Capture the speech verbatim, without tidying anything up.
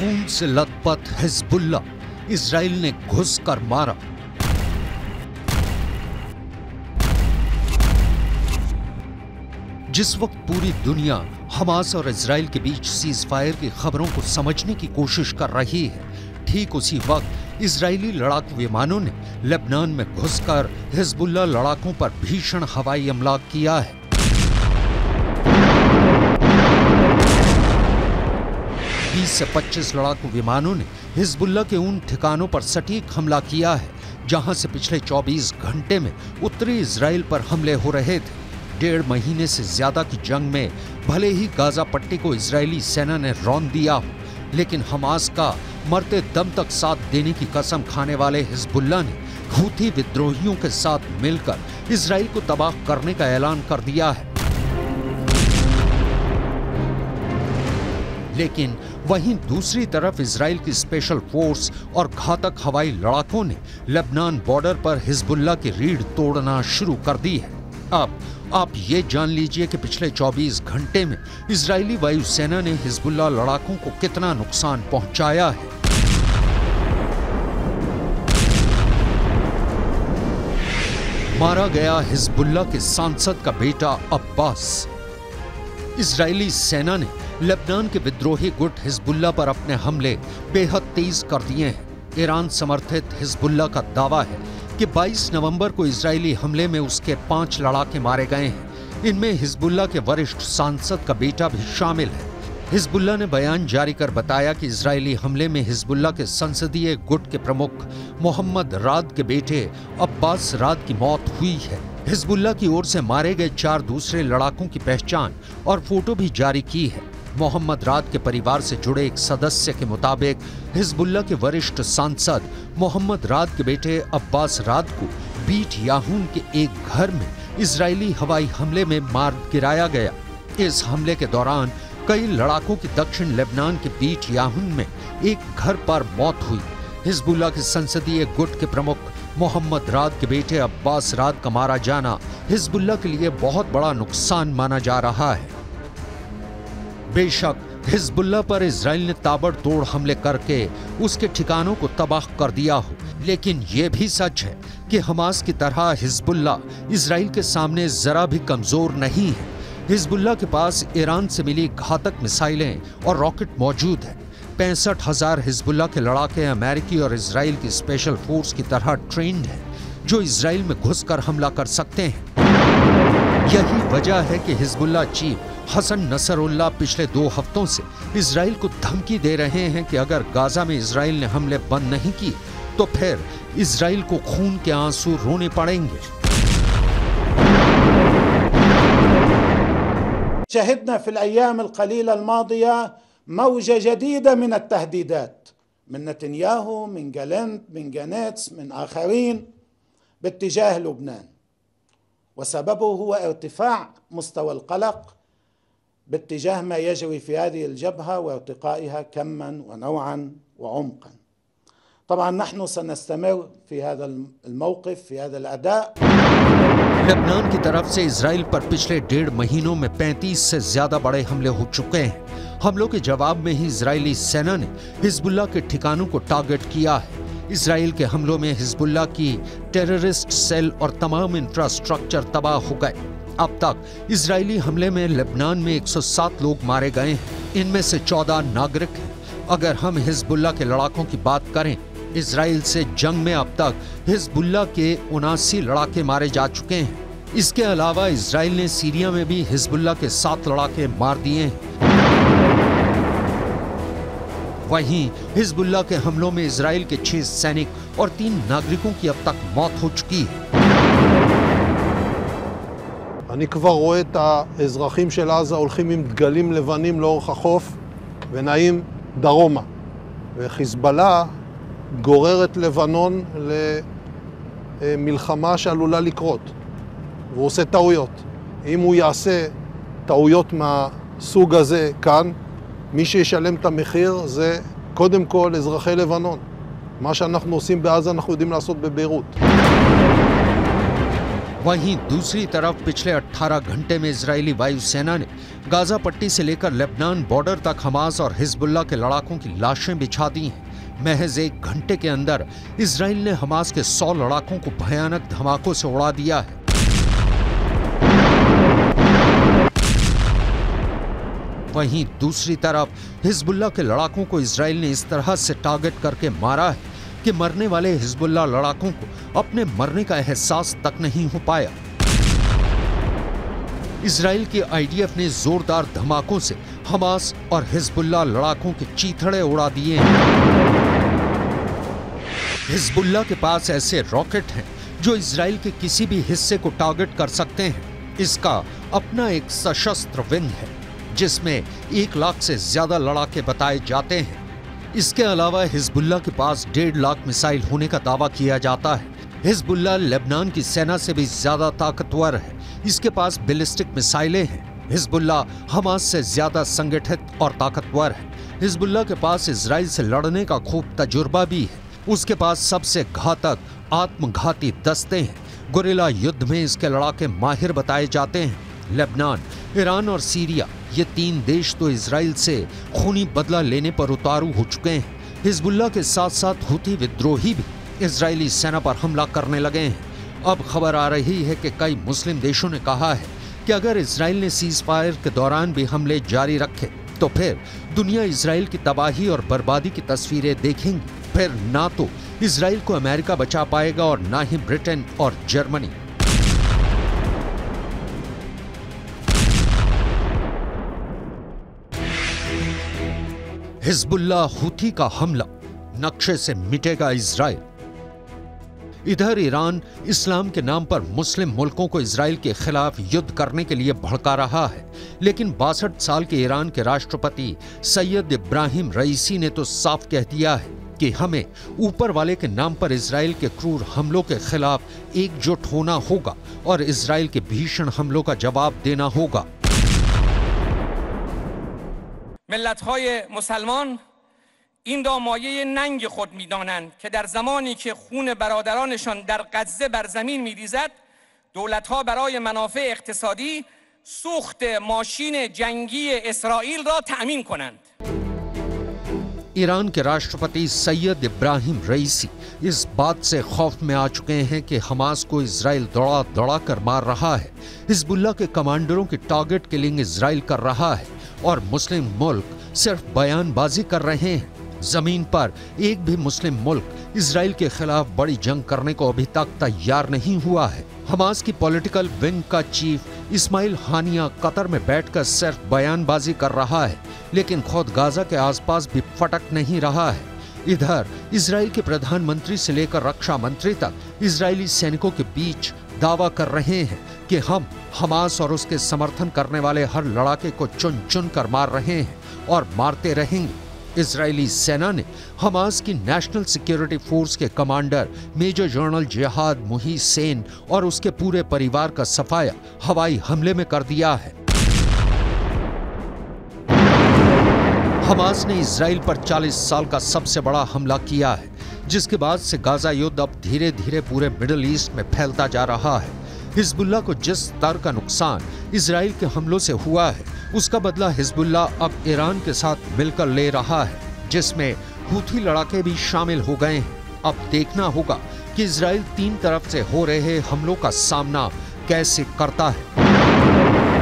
खून से लथपथ हिजबुल्लाह, इजराइल ने घुस कर मारा। जिस वक्त पूरी दुनिया हमास और इजराइल के बीच सीज फायर की खबरों को समझने की कोशिश कर रही है, ठीक उसी वक्त इजरायली लड़ाकू विमानों ने लेबनान में घुसकर हिजबुल्लाह लड़ाकों पर भीषण हवाई हमला किया है। बीस से पच्चीस लड़ाकू विमानों ने हिजबुल्लाह के उन ठिकानों पर सटीक हमला किया है जहां से पिछले चौबीस घंटे में उत्तरी इजराइल पर हमले हो रहे थे। डेढ़ महीने से ज्यादा की जंग में भले ही गाजा पट्टी को इजरायली सेना ने रौंद दिया हो, लेकिन हमास का मरते दम तक साथ देने की कसम खाने वाले हिजबुल्लाह ने हूथी विद्रोहियों के साथ मिलकर इजराइल को तबाह करने का ऐलान कर दिया है। लेकिन वहीं दूसरी तरफ इजराइल की स्पेशल फोर्स और घातक हवाई लड़ाकों ने लेबनान बॉर्डर पर हिजबुल्लाह की रीढ़ तोड़ना शुरू कर दी है। अब आप ये जान लीजिए कि पिछले चौबीस घंटे में इजरायली वायुसेना ने हिजबुल्लाह लड़ाकों को कितना नुकसान पहुंचाया है। मारा गया हिजबुल्लाह के सांसद का बेटा अब्बास। इजरायली सेना ने लेबनान के विद्रोही गुट हिजबुल्लाह पर अपने हमले बेहद तेज कर दिए हैं। ईरान समर्थित हिजबुल्लाह का दावा है कि बाईस नवंबर को इजरायली हमले में उसके पांच लड़ाके मारे गए हैं। इनमें हिजबुल्लाह के वरिष्ठ सांसद का बेटा भी शामिल है। हिजबुल्लाह ने बयान जारी कर बताया कि इजरायली हमले में हिजबुल्लाह के संसदीय गुट के प्रमुख मोहम्मद राद के बेटे अब्बास राद की मौत हुई है। हिजबुल्लाह की ओर से मारे गए चार दूसरे लड़ाकों की पहचान और फोटो भी जारी की है। मोहम्मद राद के परिवार से जुड़े एक सदस्य के मुताबिक हिजबुल्लाह के वरिष्ठ सांसद मोहम्मद राद के बेटे अब्बास राद को बीट याहून के एक घर में इजरायली हवाई हमले में मार गिराया गया। इस हमले के दौरान कई लड़ाकों की दक्षिण लेबनान के बीट याहून में एक घर पर मौत हुई। हिजबुल्लाह के संसदीय गुट के प्रमुख मोहम्मद राद के बेटे अब्बास राद का मारा जाना हिजबुल्लाह के लिए बहुत बड़ा नुकसान माना जा रहा है। बेशक हिजबुल्लाह पर इजराइल ने ताबड़तोड़ हमले करके उसके ठिकानों को तबाह कर दिया हो, लेकिन यह भी सच है कि हमास की तरह हिजबुल्लाह इजराइल के सामने जरा भी कमजोर नहीं है। हिजबुल्लाह के पास ईरान से मिली घातक मिसाइलें और रॉकेट मौजूद है। पैंसठ हजार हिजबुल्लाह के लड़ाके अमेरिकी और इजराइल की स्पेशल फोर्स की तरह ट्रेंड है, जो इजराइल में घुसकर हमला कर सकते हैं। यही वजह है कि हिजबुल्लाह चीफ हसन नसरुल्लाह पिछले दो हफ्तों से इजराइल को धमकी दे रहे हैं कि अगर गाजा में इजराइल ने हमले बंद नहीं किए तो फिर इजराइल को खून के आंसू रोने पड़ेंगे। शहदना फिल अय्याम अल क़लीला अल मादिया मौजा जदीदा मिन अत-तहदीदात मिन नेतन्याहू, मिन गैलेंट, मिन गैनेट्स, मिन आखरीन बित्तिजाह लुबनान, वसबबुहु हुवा इर्तिफाअ मुस्तवा अल-क़लक़ باتجاه ما يجري في هذه الجبهة وارتقائها كما ونوعا وعمقا. طبعا نحن سنستمر في هذا الموقف في هذا الأداء. लेबनान की तरफ से इजराइल पर पिछले डेढ़ महीनों में पैंतीस से ज्यादा बड़े हमले हो चुके हैं। हमलों के जवाब में ही इजरायली सेना ने हिजबुल्लाह के ठिकानों को टारगेट किया है। इजराइल के हमलों में हिजबुल्लाह की टेररिस्ट सेल और तमाम इंफ्रास्ट्रक्चर तबाह हो गए। अब तक इजरायली हमले में लेबनान में एक सौ सात लोग मारे गए हैं। इनमें से चौदह नागरिक हैं। अगर हम हिजबुल्लाह के लड़ाकों की बात करें, इजराइल से जंग में अब तक हिजबुल्लाह के उनासी लड़ाके मारे जा चुके हैं। इसके अलावा इजराइल ने सीरिया में भी हिजबुल्लाह के सात लड़ाके मार दिए हैं। वहीं हिजबुल्लाह के हमलों में इजराइल के छह सैनिक और तीन नागरिकों की अब तक मौत हो चुकी है। אני כבר רואה את האזרחים של עזה הולכים עם דגלים לבנים לאורך החוף ונעים דרומה. וחיזבאללה גורר את לבנון למלחמה שעלולה לקרות. והוא עושה טעויות. אם הוא יעשה טעויות מהסוג הזה כאן, מי שישלם את המחיר זה קודם כל אזרחי לבנון. מה שאנחנו עושים בעזה אנחנו יודעים לעשות בביירות. वहीं दूसरी तरफ पिछले अठारह घंटे में इजरायली वायुसेना ने गाजा पट्टी से लेकर लेबनान बॉर्डर तक हमास और हिजबुल्लाह के लड़ाकों की लाशें बिछा दी हैं। महज एक घंटे के अंदर इजराइल ने हमास के सौ लड़ाकों को भयानक धमाकों से उड़ा दिया है। वहीं दूसरी तरफ हिजबुल्लाह के लड़ाकों को इजराइल ने इस तरह से टारगेट करके मारा है कि मरने वाले हिजबुल्लाह लड़ाकों को अपने मरने का एहसास तक नहीं हो पाया। इजराइल की आईडीएफ ने जोरदार धमाकों से हमास और हिजबुल्लाह लड़ाकों के चीथड़े उड़ा दिए हैं। हिजबुल्लाह के पास ऐसे रॉकेट हैं जो इजराइल के किसी भी हिस्से को टारगेट कर सकते हैं। इसका अपना एक सशस्त्र विंग है जिसमें एक लाख से ज्यादा लड़ाके बताए जाते हैं। इसके अलावा हिजबुल्लाह के पास डेढ़ लाख मिसाइल होने का दावा किया जाता है। हिजबुल्लाह लेबनान की सेना से भी ज्यादा ताकतवर है। इसके पास बैलिस्टिक मिसाइलें हैं। हिजबुल्लाह हमास से ज्यादा संगठित और ताकतवर है। हिजबुल्लाह के पास इजराइल से लड़ने का खूब तजुर्बा भी है। उसके पास सबसे घातक आत्मघाती दस्ते हैं। गुरिल्ला युद्ध में इसके लड़ाके माहिर बताए जाते हैं। लेबनान, ईरान और सीरिया ये तीन देश तो इजराइल से खूनी बदला लेने पर उतारू हो चुके हैं। हिजबुल्लाह के साथ साथ हुती विद्रोही भी इजरायली सेना पर हमला करने लगे हैं। अब खबर आ रही है कि कई मुस्लिम देशों ने कहा है कि अगर इजराइल ने सीज फायर के दौरान भी हमले जारी रखे तो फिर दुनिया इजराइल की तबाही और बर्बादी की तस्वीरें देखेंगी। फिर ना तो इजराइल को अमेरिका बचा पाएगा और ना ही ब्रिटेन और जर्मनी। हिजबुल्लाह हुती का हमला, नक्शे से मिटेगा इजराइल। इधर ईरान इस्लाम के नाम पर मुस्लिम मुल्कों को इजराइल के खिलाफ युद्ध करने के लिए भड़का रहा है, लेकिन बासठ साल के ईरान के राष्ट्रपति सैयद इब्राहिम रईसी ने तो साफ कह दिया है कि हमें ऊपर वाले के नाम पर इजराइल के क्रूर हमलों के खिलाफ एकजुट होना होगा और इजराइल के भीषण हमलों का जवाब देना होगा। ملت‌های مسلمان این را مایه ننگ خود می‌دانند که در زمانی که خون برادرانشان در غزه بر زمین می‌ریزد دولت‌ها برای منافع اقتصادی سوخت ماشین جنگی اسرائیل را تأمین کنند. ईरान के राष्ट्रपति सैयद इब्राहिम रईसी इस बात से खौफ में आ चुके हैं कि हमास को इजराइल दौड़ा दौड़ा कर मार रहा है। हिजबुल्लाह के कमांडरों की टारगेट किलिंग इजराइल कर रहा है और मुस्लिम मुल्क सिर्फ बयानबाजी कर रहे हैं। जमीन पर एक भी मुस्लिम मुल्क इजराइल के खिलाफ बड़ी जंग करने को अभी तक तैयार नहीं हुआ है। हमास की पॉलिटिकल विंग का चीफ इस्माइल हानिया कतर में बैठकर सिर्फ बयानबाजी कर रहा है, लेकिन खुद गाजा के आसपास भी फटक नहीं रहा है। इधर इजराइल के प्रधानमंत्री से लेकर रक्षा मंत्री तक इजरायली सैनिकों के बीच दावा कर रहे हैं कि हम हमास और उसके समर्थन करने वाले हर लड़ाके को चुन चुन कर मार रहे हैं और मारते रहेंगे। इजरायली सेना ने हमास की नेशनल सिक्योरिटी फोर्स के commander major general Jihad Muhaisen और उसके पूरे परिवार का सफाया हवाई हमले में कर दिया है। हमास ने इजराइल पर चालीस साल का सबसे बड़ा हमला किया है, जिसके बाद से गाजा युद्ध अब धीरे धीरे पूरे मिडिल ईस्ट में फैलता जा रहा है। हिजबुल्लाह को जिस स्तर का नुकसान इजराइल के हमलों से हुआ है, उसका बदला हिजबुल्लाह अब ईरान के साथ मिलकर ले रहा है, जिसमें हुती लड़ाके भी शामिल हो गए हैं। अब देखना होगा कि इजराइल तीन तरफ से हो रहे हमलों का सामना कैसे करता है।